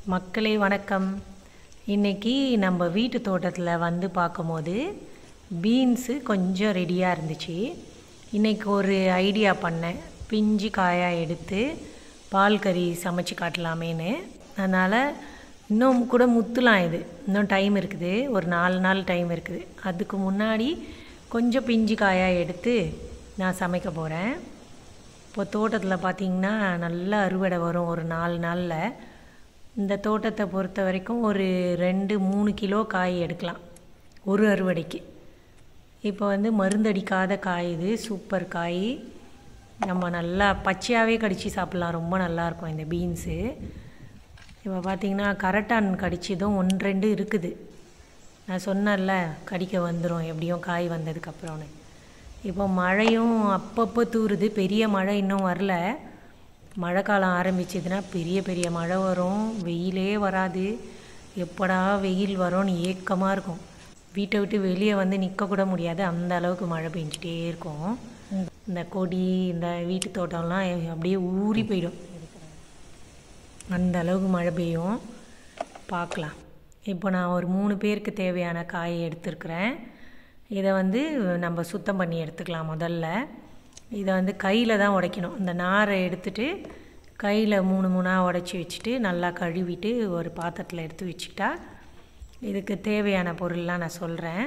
மக்களே வணக்கம். இன்றைக்கி நம்ம வீட்டு தோட்டத்தில் வந்து பார்க்கும்போது பீன்ஸு கொஞ்சம் ரெடியாக இருந்துச்சு. இன்றைக்கி ஒரு ஐடியா பண்ணேன், பிஞ்சு காயாக எடுத்து பால் கறி சமைச்சு காட்டலாமேன்னு. அதனால் இன்னும் கூட முத்தலாம், இது இன்னும் டைம் இருக்குது, ஒரு 4 நாள் டைம் இருக்குது. அதுக்கு முன்னாடி கொஞ்சம் பிஞ்சு காயாக எடுத்து நான் சமைக்க போகிறேன். இப்போ தோட்டத்தில் பார்த்திங்கன்னா நல்லா அறுவடை வரும் ஒரு 4 நாளில். இந்த தோட்டத்தை பொறுத்த வரைக்கும் ஒரு 2-3 கிலோ காய் எடுக்கலாம் ஒரு அறுவடைக்கு. இப்போ வந்து மருந்தடிக்காத காய், இது சூப்பர் காய். நம்ம நல்லா பச்சையாகவே கடித்து சாப்பிட்லாம், ரொம்ப நல்லாயிருக்கும் இந்த பீன்ஸு. இப்போ பார்த்திங்கன்னா கரட்டான் கடிச்சதும் 1-2 இருக்குது. நான் சொன்னேன்ல கடிக்க வந்துடும் எப்படியும் காய் வந்ததுக்கப்புறம்னு. இப்போ மழையும் அப்பப்போ தூறுது, பெரிய மழை இன்னும் வரல. மழை காலம் ஆரம்பிச்சதுன்னா பெரிய பெரிய மழை வரும், வெயிலே வராது. எப்படா வெயில் வரும்னு ஏக்கமாக இருக்கும். வீட்டை விட்டு வெளியே வந்து நிற்கக்கூட முடியாது, அந்த அளவுக்கு மழை பெஞ்சிட்டே இருக்கும். இந்த கொடி, இந்த வீட்டு தோட்டம்லாம் அப்படியே ஊறி போயிடும், அந்த அளவுக்கு மழை பெய்யும். பார்க்கலாம். இப்போ நான் ஒரு 3 பேருக்கு தேவையான காயை எடுத்துருக்குறேன். இதை வந்து நம்ம சுத்தம் பண்ணி எடுத்துக்கலாம். முதல்ல இதை வந்து கையில் தான் உடைக்கணும். இந்த நாரை எடுத்துகிட்டு கையில் 3 உடைச்சி வச்சுட்டு நல்லா கழுவிட்டு ஒரு பாத்திரத்தில் எடுத்து வச்சுக்கிட்டா இதுக்கு தேவையான பொருள்லாம் நான் சொல்கிறேன்.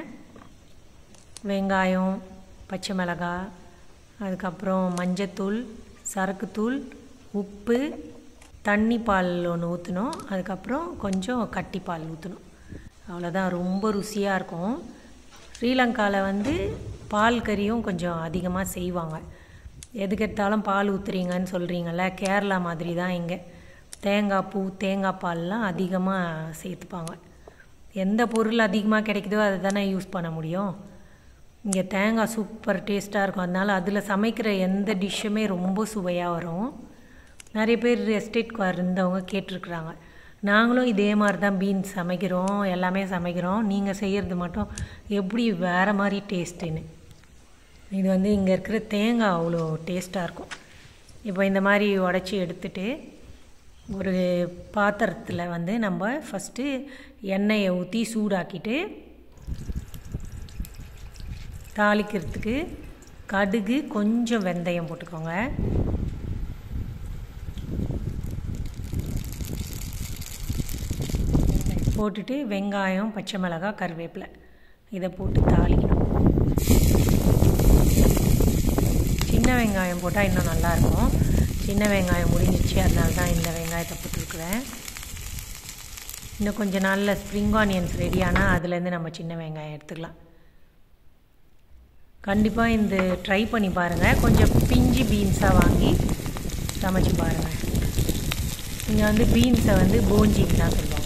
வெங்காயம், பச்சை மிளகாய், அதுக்கப்புறம் மஞ்சத்தூள், சரக்குத்தூள், உப்பு, தண்ணி பால் ஒன்று ஊற்றணும், அதுக்கப்புறம் கொஞ்சம் கட்டிப்பால் ஊற்றணும். அவ்வளோதான், ரொம்ப ருசியாக இருக்கும். ஸ்ரீலங்காவில் வந்து பால் கறியும் கொஞ்சம் அதிகமாக செய்வாங்க. எதுக்கெடுத்தாலும் பால் ஊற்றுறீங்கன்னு சொல்கிறீங்கள, கேரளா மாதிரி தான் இங்கே. தேங்காய் பூ, தேங்காய் பால்லாம் அதிகமாக சேர்த்துப்பாங்க. எந்த பொருள் அதிகமாக கிடைக்குதோ அதை தானே யூஸ் பண்ண முடியும். இங்கே தேங்காய் சூப்பர் டேஸ்ட்டாக இருக்கும். அதனால் அதில் சமைக்கிற எந்த டிஷ்ஷுமே ரொம்ப சுவையாக வரும். நிறைய பேர் எஸ்டேட்க்கு இருந்தவங்க கேட்டிருக்குறாங்க. நாங்களும் இதே மாதிரி தான் பீன்ஸ் சமைக்கிறோம், எல்லாமே சமைக்கிறோம், நீங்கள் செய்கிறது மட்டும் எப்படி வேறு மாதிரி டேஸ்ட்டுன்னு. இது வந்து இங்கே இருக்கிற தேங்காய் அவ்வளோ டேஸ்ட்டாக இருக்கும். இப்போ இந்த மாதிரி உடச்சி எடுத்துட்டு ஒரு பாத்திரத்தில் வந்து நம்ம ஃபஸ்ட்டு எண்ணெயை ஊற்றி சூடாக்கிட்டு தாளிக்கிறதுக்கு கடுகு, கொஞ்சம் வெந்தயம் போட்டுக்கோங்க. போட்டுட்டு வெங்காயம், பச்சை மிளகாய், கருவேப்பிலை இதை போட்டு தாளிக்கணும். சின்ன வெங்காயம் போட்டால் இன்னும் நல்லாயிருக்கும். சின்ன வெங்காயம் முடிஞ்சிச்சு, அதனால தான் இந்த வெங்காயத்தை போட்டுருக்குறேன். இன்னும் கொஞ்சம் நாளில் ஸ்ப்ரிங் ஆனியன்ஸ் ரெடியானால் அதுலேருந்து நம்ம சின்ன வெங்காயம் எடுத்துக்கலாம். கண்டிப்பாக இந்த ட்ரை பண்ணி பாருங்கள். கொஞ்சம் பிஞ்சு பீன்ஸாக வாங்கி சமைச்சு பாருங்கள். இங்கே வந்து பீன்ஸை வந்து போஞ்சின்னு தான் சொல்லுவாங்க.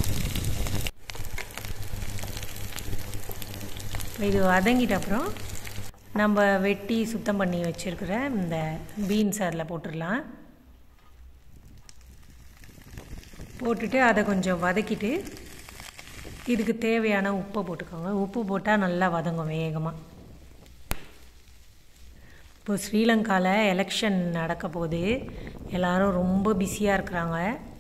இது வதங்கிட்ட அப்புறம் நம்ம வெட்டி சுத்தம் பண்ணி வச்சுருக்கிற இந்த பீன்ஸ் அதில் போட்டுடலாம். போட்டுட்டு அதை கொஞ்சம் வதக்கிட்டு இதுக்கு தேவையான உப்பை போட்டுக்கோங்க. உப்பு போட்டால் நல்லா வதங்கும் வேகமாக. இப்போ ஸ்ரீலங்காவில் எலெக்ஷன் நடக்க போது எல்லோரும் ரொம்ப பிஸியாக இருக்கிறாங்க.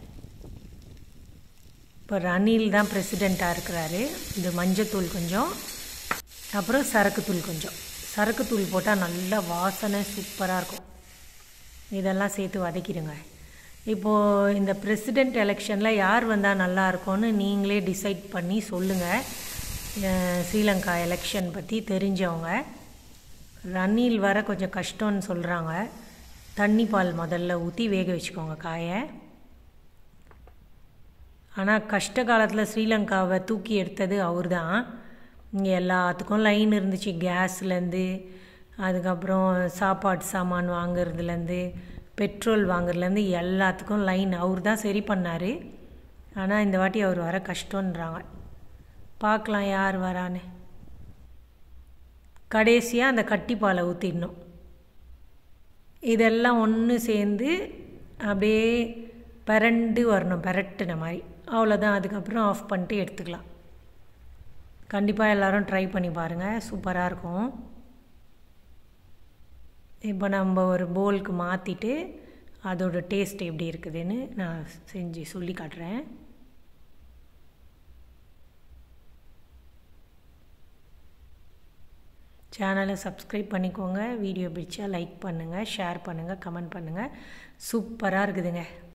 இப்போ ரணில் தான் பிரசிடெண்ட்டாக இருக்கிறாரு. இது மஞ்சத்தூள் கொஞ்சம், அப்புறம் சரக்குத்தூள் கொஞ்சம். சரக்குத்தூள் போட்டால் நல்ல வாசனை சூப்பராக இருக்கும். இதெல்லாம் சேர்த்து வதக்கிடுங்க. இப்போது இந்த பிரசிடெண்ட் எலெக்ஷனில் யார் வந்தால் நல்லாயிருக்கும்னு நீங்களே டிசைட் பண்ணி சொல்லுங்கள். ஸ்ரீலங்கா எலெக்ஷன் பற்றி தெரிஞ்சவங்க. ரணில் வர கொஞ்சம் கஷ்டம்னு சொல்கிறாங்க. தண்ணி பால் முதல்ல ஊற்றி வேக வச்சுக்கோங்க காயை. ஆனால் கஷ்ட காலத்தில் ஸ்ரீலங்காவை தூக்கி எடுத்தது அவர் தான். இங்கே எல்லாத்துக்கும் லைன் இருந்துச்சு, கேஸ்லேருந்து, அதுக்கப்புறம் சாப்பாடு சாமான் வாங்கிறதுலேருந்து, பெட்ரோல் வாங்குறதுலேருந்து எல்லாத்துக்கும் லைன் அவர் தான் சரி பண்ணார். ஆனால் இந்த வாட்டி அவர் வர கஷ்டன்றாங்க. பார்க்கலாம் யார் வரான்னு. கடைசியாக அந்த கட்டிப்பாலை ஊற்றிடணும். இதெல்லாம் ஒன்று சேர்ந்து அப்படியே பரண்டு வரணும், பரட்டுன மாதிரி. அவ்வளோதான். அதுக்கப்புறம் ஆஃப் பண்ணிட்டு எடுத்துக்கலாம். கண்டிப்பாக எல்லோரும் ட்ரை பண்ணி பாருங்கள், சூப்பராக இருக்கும். இப்போ நம்ம ஒரு பவுலுக்கு மாற்றிட்டு அதோட டேஸ்ட் எப்படி இருக்குதுன்னு நான் செஞ்சு சொல்லி காட்டுறேன். சேனலை சப்ஸ்கிரைப் பண்ணிக்கோங்க. வீடியோ பிடிச்சா லைக் பண்ணுங்கள், ஷேர் பண்ணுங்கள், கமெண்ட் பண்ணுங்கள். சூப்பராக இருக்குதுங்க.